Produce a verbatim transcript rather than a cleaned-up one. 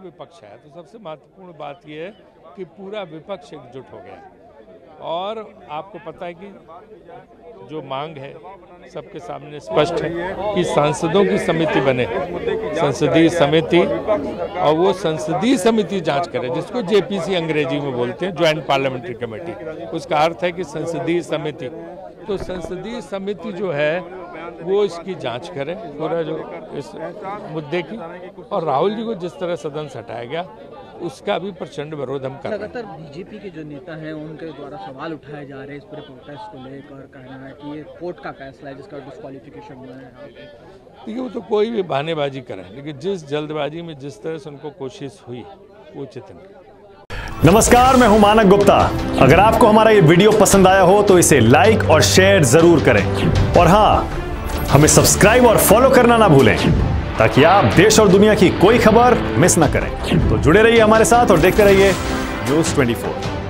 विपक्ष है, तो सबसे महत्वपूर्ण बात यह है कि पूरा विपक्ष एकजुट हो गया और आपको पता है कि जो मांग है सबके सामने स्पष्ट है कि सांसदों की समिति बने, संसदीय समिति, और वो संसदीय समिति जांच करे, जिसको जेपीसी अंग्रेजी में बोलते हैं, ज्वाइंट पार्लियामेंट्री कमेटी। उसका अर्थ है कि संसदीय समिति। तो संसदीय समिति जो है वो इसकी जांच करे पूरा जो इस मुद्दे की, और राहुल जी को जिस तरह सदन से हटाया गया उसका भी प्रचंड विरोध हम कर रहे हैं। लगातार बीजेपी के जो नेता हैं उनके द्वारा सवाल उठाए जा रहे हैं इस पूरे प्रोटेस्ट को लेकर, कहना है कि ये कोर्ट का फैसला है जिसका डिस्क्वालिफिकेशन हुआ है। देखिए वो तो कोई भी बहानेबाजी करे, लेकिन जिस जल्दबाजी में जिस तरह से उनको कोशिश हुई वो उचित नहीं। नमस्कार, मैं हूं मानक गुप्ता। अगर आपको हमारा ये वीडियो पसंद आया हो तो इसे लाइक और शेयर जरूर करें, और हाँ, हमें सब्सक्राइब और फॉलो करना ना भूलें ताकि आप देश और दुनिया की कोई खबर मिस ना करें। तो जुड़े रहिए हमारे साथ और देखते रहिए न्यूज़ चौबीस।